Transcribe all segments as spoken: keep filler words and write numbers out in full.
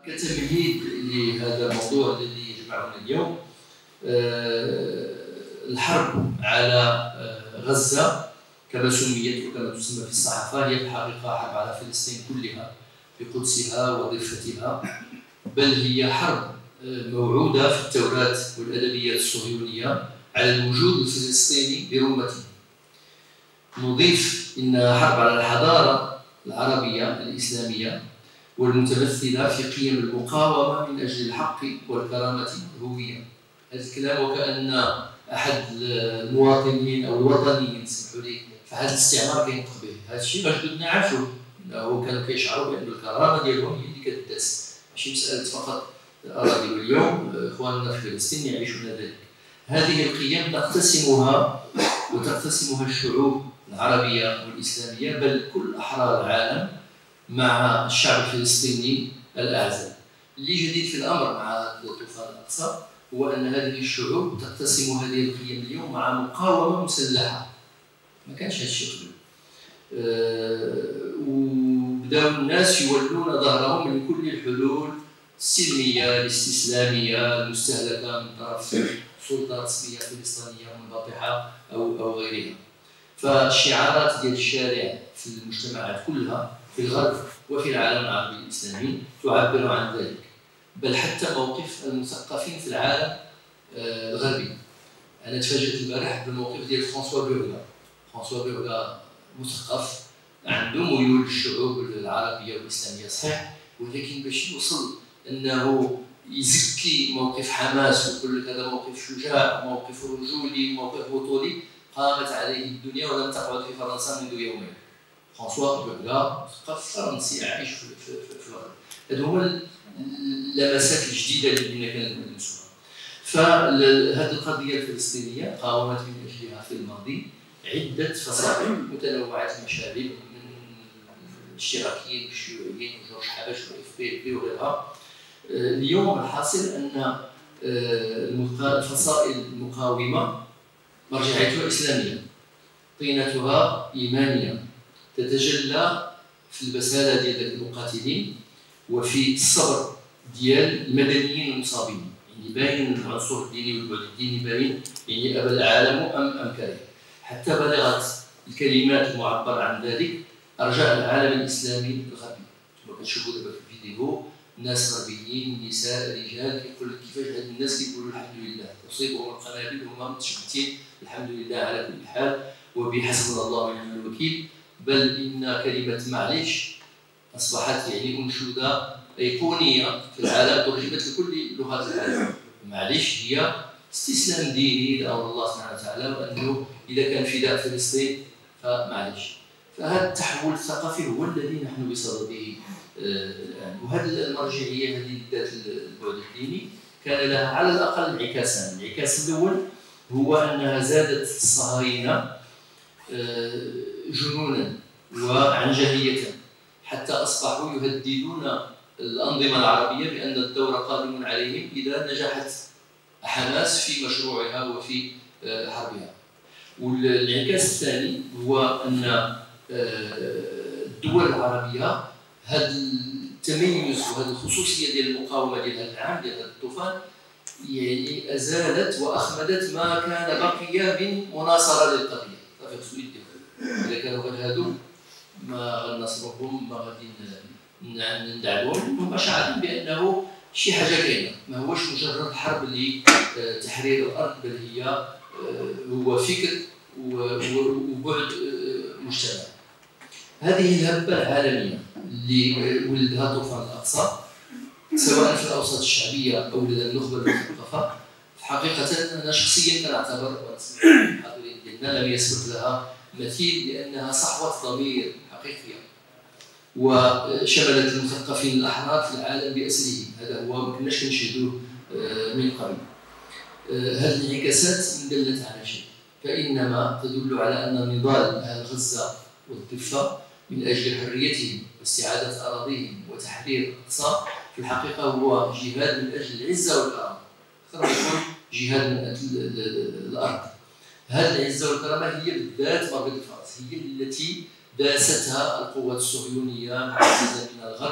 كتمهيد لهذا الموضوع الذي يجمعنا اليوم، الحرب على غزة كما سميت وكما تسمى في الصحافة هي في الحقيقة حرب على فلسطين كلها بقدسها وضفتها، بل هي حرب موعودة في التوراة والأدبيات الصهيونية على الوجود الفلسطيني برمته. نضيف إنها حرب على الحضارة العربية الإسلامية والمتمثلة في قيم المقاومة من أجل الحق والكرامة والهوية. هذا الكلام وكأن أحد المواطنين أو الوطنيين سمحوا لي في هذا الاستعمار كينطق به. هذا الشيء جدودنا عاشوا، أنه كانوا كيشعروا بأن الكرامة ديالهم هي اللي كتداس، ماشي مسألة فقط الأراضي. واليوم إخواننا في فلسطين يعيشون ذلك. هذه القيم نقتسمها وتقتسمها الشعوب العربية والإسلامية، بل كل أحرار العالم مع الشعب الفلسطيني الأعزل. اللي جديد في الأمر مع طوفان الأقصى هو أن هذه الشعوب تقتسم هذه القيم اليوم مع مقاومة مسلحة. ما كانش هذا الشيء قبل. أه وبداوا الناس يولون ظهرهم من كل الحلول السلمية الاستسلامية المستهلكة من طرف سلطة رسمية فلسطينية منبطحة أو أو غيرها. فالشعارات ديال الشارع في المجتمعات كلها في الغرب وفي العالم العربي الإسلامي تعبر عن ذلك، بل حتى موقف المثقفين في العالم الغربي. أنا تفاجأت البارح بالموقف ديال فرانسوا بيغلا. فرانسوا بيغلا مثقف عنده ميول للشعوب العربية والإسلامية صحيح، ولكن باش يوصل أنه يزكي موقف حماس ويقول لك هذا موقف شجاع، موقف رجولي، موقف بطولي، قامت عليه الدنيا ولم تقعد في فرنسا منذ يومين. فرانسوا بيغلا مثقف فرنسي عايش في في الغرب. هذو هما اللمسات الجديده اللي بدينا كندرسوها. فهذه القضيه الفلسطينيه قاومت من اجلها في الماضي عده فصائل متنوعه المشارب، من الاشتراكيين والشيوعيين وجورج حبش واف بي بي وغيرها. اليوم الحاصل ان الفصائل المقاومه مرجعيتها اسلاميه، طينتها ايمانيه، تتجلى في البساله ديال المقاتلين وفي الصبر ديال المدنيين المصابين. يعني باين العنصر الديني والبعد الديني باين، يعني ابى العالم ام ام كره، حتى بلغت الكلمات المعبر عن ذلك ارجاء العالم الاسلامي الغربي. كما كتشوفوا دابا في الفيديو ناس غربيين، نساء، رجال، كيقول لك كيفاش هاد الناس كيقولوا الحمد لله تصيبهم القنابل هما متشبتين الحمد لله على كل حال وبحسبنا الله ونعم الوكيل. بل ان كلمه معليش اصبحت يعني انشوده ايقونيه في العالم، ترجمت لكل لغات العالم. معليش هي استسلام ديني لامر الله سبحانه وتعالى، وانه اذا كان فداء فلسطين فمعليش. فهذا التحول الثقافي هو الذي نحن بصدده الان، وهذه المرجعيه هذه ذات البعد الديني كان لها على الاقل انعكاسان. الانعكاس الاول هو انها زادت الصهاينه جنونا وعنجهيه، حتى اصبحوا يهددون الانظمه العربيه بان الدور قادم عليهم اذا نجحت حماس في مشروعها وفي حربها. والانعكاس الثاني هو ان الدول العربيه هذا التميز وهذه الخصوصيه ديال المقاومه ديال هذا العام ديال هذا الطوفان يعني ازالت واخمدت ما كان بقي من مناصره للقضيه. صافي خصو يدير، اذا كانوا غير هادو ما غنصرفهم، ما غادي ندعمهم، هم شعارين بانه شي حاجه كاينه، ما هوش مجرد حرب لتحرير الارض، بل هي هو فكر وبعد مجتمع. هذه الهبه العالميه اللي ولدها طوفان الاقصى سواء في الاوساط الشعبيه او لدى النخبه المثقفه، في حقيقه انا شخصيا كنعتبر الحاضرين ديالنا لم يسبق لها مثيل، لانها صحوه ضمير حقيقيه وشملت المثقفين الاحرار في العالم باسرهم. هذا هو ما كناش كنشهدوه من قبل. هذه الانعكاسات ان دلت على شيء فانما تدل على ان نضال اهل غزه والضفه من اجل حريتهم واستعاده اراضيهم وتحرير الاقصى في الحقيقه هو جهاد من اجل العزه والكرامه، اكثر ما يكون جهاد من اجل الارض. هذه العزه والكرامه هي بالذات مربط الفرس، هي التي داستها القوات الصهيونيه معززه من الغرب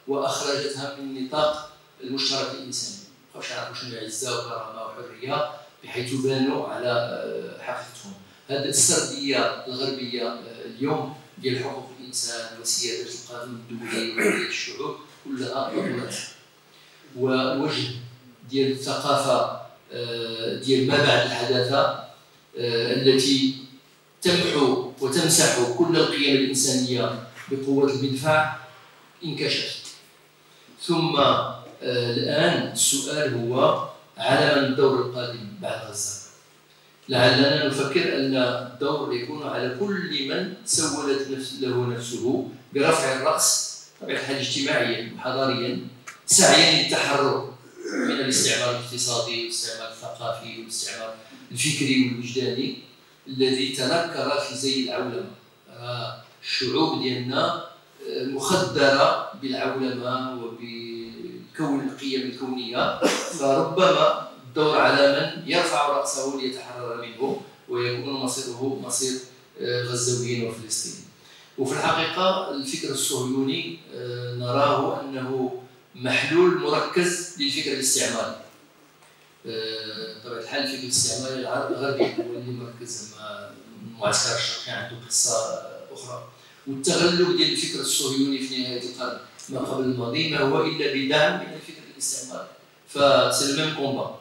وأخرجتها من نطاق المشترك الإنساني. ما بقاوش يعرفوا شنو عزة وكرامة وحرية بحيث بانوا على حقيقتهم. هذه السردية الغربية اليوم ديال حقوق الإنسان وسيادة القانون الدولي وحرية الشعوب كلها ضرورات. والوجه ديال الثقافة ديال ما بعد الحداثة التي تمحو وتمسح كل القيم الإنسانية بقوة المدفع انكشف. ثم الآن السؤال هو على من الدور القادم بعد غزة؟ لعلنا نفكر أن الدور يكون على كل من سولت نفس له نفسه برفع الرأس بطبيعة الحال اجتماعيا وحضاريا سعيا للتحرر من الاستعمار الاقتصادي والاستعمار الثقافي والاستعمار الفكري والوجداني الذي تنكر في زي العولمة. الشعوب ديالنا مخدرة بالعولمة وبكون القيم الكونية، فربما الدور على من يرفع رأسه ليتحرر منه ويكون مصيره مصير غزاويين وفلسطينيين. وفي الحقيقة الفكر الصهيوني نراه أنه محلول مركز للفكر الاستعماري. بطبيعة الحال الفكر الاستعماري الغربي هو اللي مركز، أما المعسكر الشرقي عنده قصة أخرى. والتغلب ديال الفكر الصهيوني في نهاية القرن ما قبل الماضي ما هو إلا بدعم من الفكر الاستعماري. فسي لو ميم كومبا.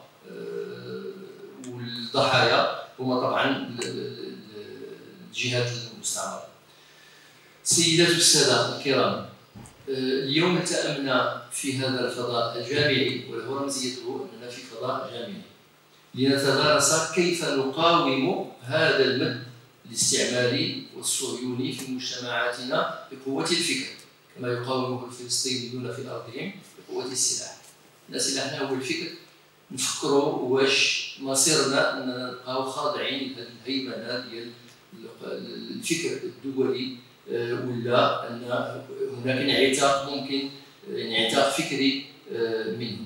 والضحايا هما طبعا الجهات المستعمرة. سيدات السادة الكرام، اليوم التأمنا في هذا الفضاء الجامعي وله رمزيته أننا في فضاء جامعي لنتدارس كيف نقاوم هذا المد الاستعماري والصهيوني في مجتمعاتنا بقوة الفكر كما يقاومه الفلسطينيون في أرضهم بقوة السلاح. سلاحنا هو الفكر. نفكروا واش مصيرنا أننا نبقاو خاضعين لهذه الهيمنة ديال الفكر الدولي ولا أن هناك انعتاق ممكن انعتاق فكري منه،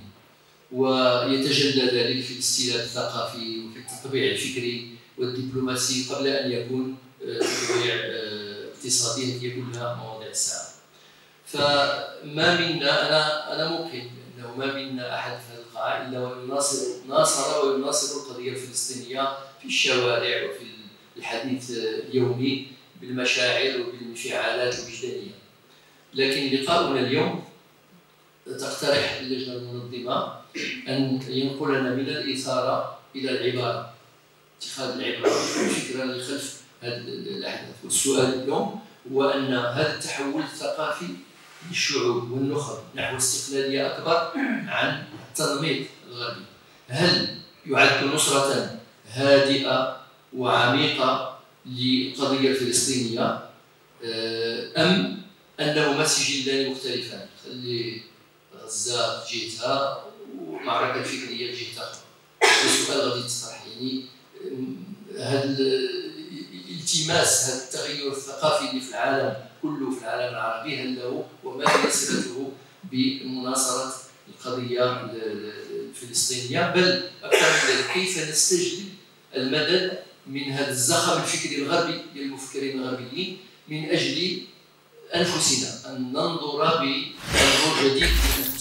ويتجلى ذلك في الاستيلاء الثقافي وفي التطبيع الفكري والدبلوماسي قبل أن يكون تطبيع اقتصادي هي كلها مواضيع الساعة. فما منا أنا أنا موقن أنه ما منا أحد في هذه القاعة إلا ويناصر ناصر ويناصر القضية الفلسطينية في الشوارع وفي الحديث اليومي بالمشاعر وبالانفعالات الوجدانية. لكن لقاؤنا اليوم تقترح اللجنة المنظمة أن ينقلنا من الإثارة إلى العبارة، اتخاذ العبارة والفكرة اللي خلف هذه الأحداث. والسؤال اليوم هو أن هذا التحول الثقافي للشعوب والنخب نحو استقلالية أكبر عن التنميط الغربي هل يعد نصرة هادئة وعميقة للقضية الفلسطينية أم أنهما سجلان مختلفان؟ خلي غزة جهتها ومعركة الفكرية جهة أخرى. هذا السؤال غادي يتطرح. يعني هذا الالتماس هذا التغير الثقافي اللي في العالم كله في العالم العربي هل له وما هي صلته بمناصرة القضية الفلسطينية؟ بل أكثر من ذلك كيف نستجلب المدد من هذا الزخم الفكري الغربي للمفكرين الغربيين من أجل أنفسنا أن ننظر بمنظور جديد